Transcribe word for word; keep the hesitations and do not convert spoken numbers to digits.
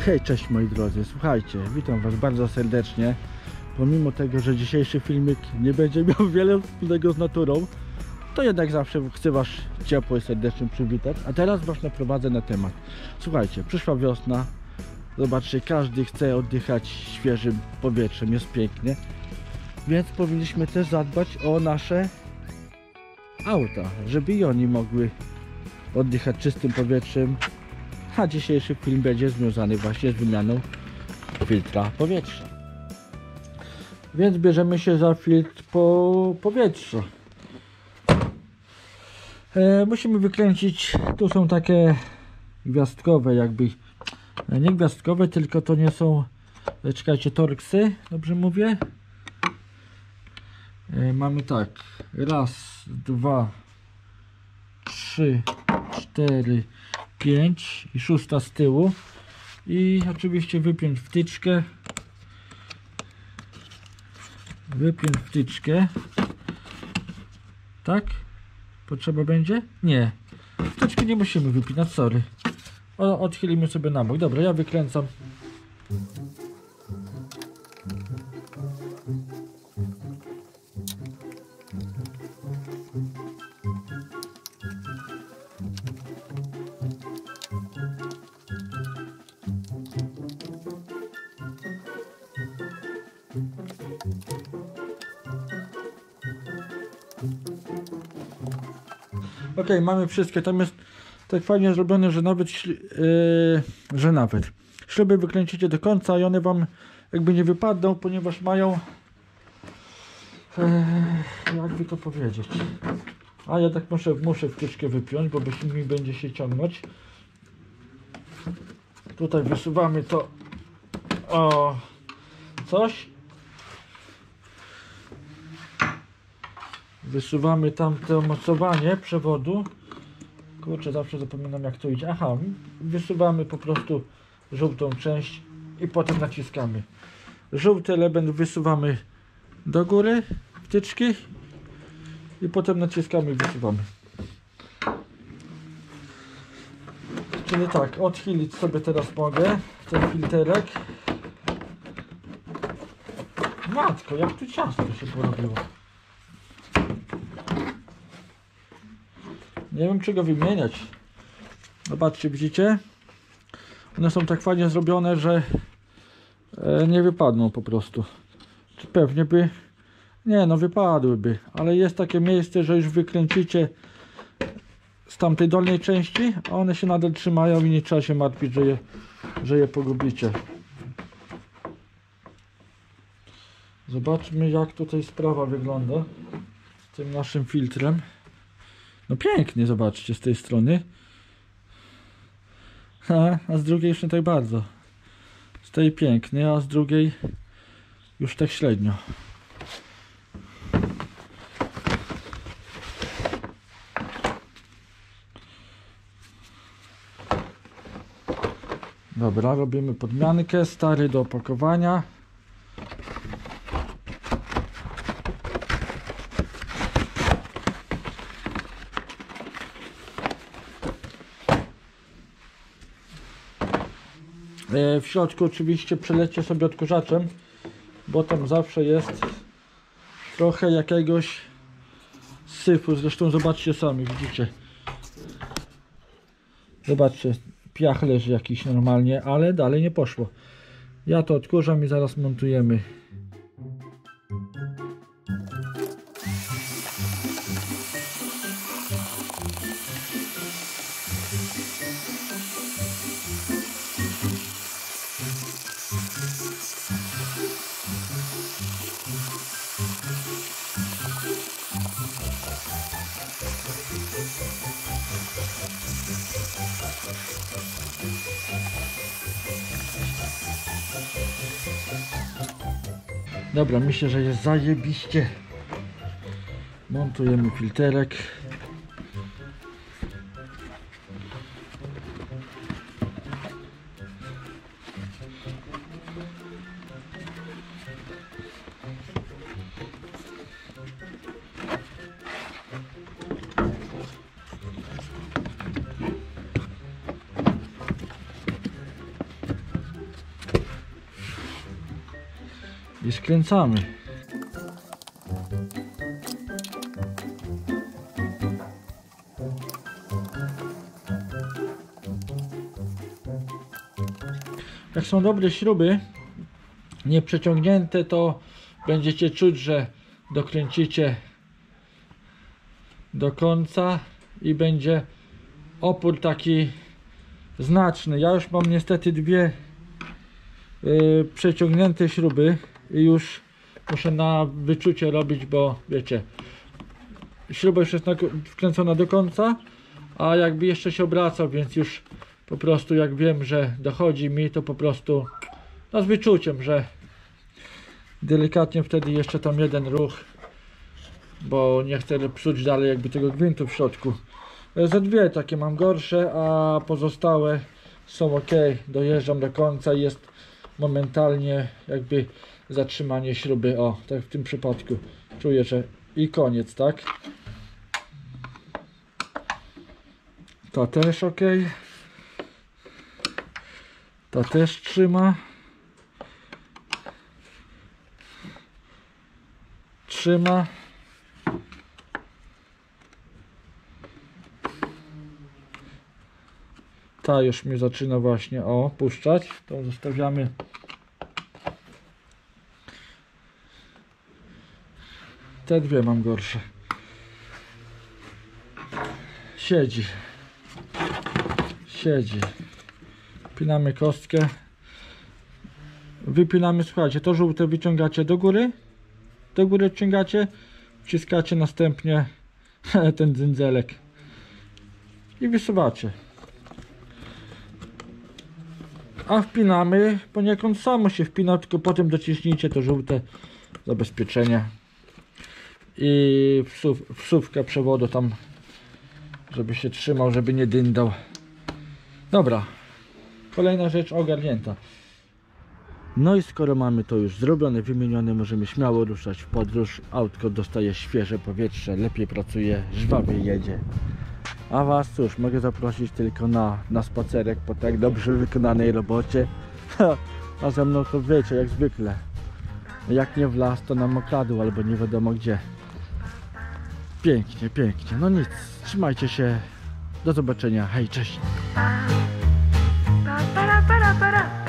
Hej, cześć moi drodzy, słuchajcie, witam was bardzo serdecznie. Pomimo tego, że dzisiejszy filmik nie będzie miał wiele wspólnego z naturą, to jednak zawsze chcę was ciepło i serdecznie przywitać. A teraz was naprowadzę na temat. Słuchajcie, przyszła wiosna. Zobaczcie, każdy chce oddychać świeżym powietrzem, jest pięknie. Więc powinniśmy też zadbać o nasze auta, żeby i oni mogły oddychać czystym powietrzem. A dzisiejszy film będzie związany właśnie z wymianą filtra powietrza. Więc bierzemy się za filtr po powietrza. E, musimy wykręcić, tu są takie gwiazdkowe jakby, nie gwiazdkowe, tylko to nie są, czekajcie, torksy, dobrze mówię? E, mamy tak, raz, dwa, trzy, cztery, pięć i szósta z tyłu. I oczywiście wypiąć wtyczkę. Wypiąć wtyczkę. Tak? Potrzeba będzie? Nie. Wtyczki nie musimy wypinać, sorry. O, odchylimy sobie na bok. Dobra, ja wykręcam. Ok, mamy wszystkie, tam jest tak fajnie zrobione, że nawet yy, że nawet śruby wykręcicie do końca i one wam jakby nie wypadną, ponieważ mają yy, jakby to powiedzieć, a ja tak muszę, muszę wtyczkę wypiąć, bo bez mi będzie się ciągnąć. Tutaj wysuwamy to o coś, wysuwamy tam to mocowanie przewodu. Kurczę, zawsze zapominam jak to idzie. Aha, wysuwamy po prostu żółtą część i potem naciskamy. Żółty element wysuwamy do góry, wtyczki, i potem naciskamy i wysuwamy. Czyli tak, odchylić sobie teraz mogę ten filterek. Matko, jak tu ciasto się porobiło. Nie wiem, czy go wymieniać. Zobaczcie, widzicie? One są tak fajnie zrobione, że nie wypadną po prostu. Czy pewnie by... Nie, no wypadłyby. Ale jest takie miejsce, że już wykręcicie z tamtej dolnej części, a one się nadal trzymają i nie trzeba się martwić, że je, że je pogubicie. Zobaczmy, jak tutaj sprawa wygląda z tym naszym filtrem. No pięknie, zobaczcie, z tej strony. A, a z drugiej już nie tak bardzo. Z tej pięknie, a z drugiej już tak średnio. Dobra, robimy podmiankę. Stary do opakowania. W środku oczywiście przelecie sobie odkurzaczem, bo tam zawsze jest trochę jakiegoś syfu. Zresztą zobaczcie sami, widzicie. Zobaczcie, piach leży jakiś normalnie, ale dalej nie poszło. Ja to odkurzam i zaraz montujemy. Dobra, myślę, że jest zajebiście. Montujemy filterek. I skręcamy. Jak są dobre śruby, nie przeciągnięte, to będziecie czuć, że dokręcicie do końca i będzie opór taki znaczny. Ja już mam niestety dwie yy, przeciągnięte śruby i już muszę na wyczucie robić, bo wiecie, śruba już jest wkręcona do końca, a jakby jeszcze się obraca, więc już po prostu jak wiem, że dochodzi mi, to po prostu no z wyczuciem, że delikatnie wtedy jeszcze tam jeden ruch, bo nie chcę psuć dalej jakby tego gwintu w środku. Ze dwie takie mam gorsze, a pozostałe są ok. Dojeżdżam do końca i jest momentalnie jakby zatrzymanie śruby. O, tak w tym przypadku czuję, że i koniec, tak? Ta też ok. Ta też trzyma. Trzyma. Ta już mi zaczyna właśnie o puszczać. To zostawiamy. Te dwie mam gorsze. Siedzi. Siedzi. Wpinamy kostkę. Wypinamy, słuchajcie, to żółte wyciągacie do góry. Do góry wciągacie. Wciskacie następnie ten dzędzelek. I wysuwacie. A wpinamy, poniekąd samo się wpina, tylko potem dociśnijcie to żółte zabezpieczenie i wsuw, wsówkę przewodu tam, żeby się trzymał, żeby nie dyndał. Dobra, kolejna rzecz ogarnięta. No i skoro mamy to już zrobione, wymienione, możemy śmiało ruszać w podróż. Autko dostaje świeże powietrze, lepiej pracuje, żwawiej jedzie. A was cóż, mogę zaprosić tylko na, na spacerek po tak dobrze wykonanej robocie. A ze mną to wiecie, jak zwykle. Jak nie w las, to na mokradł albo nie wiadomo gdzie. Pięknie, pięknie. No nic, trzymajcie się. Do zobaczenia. Hej, cześć. Para, para, para.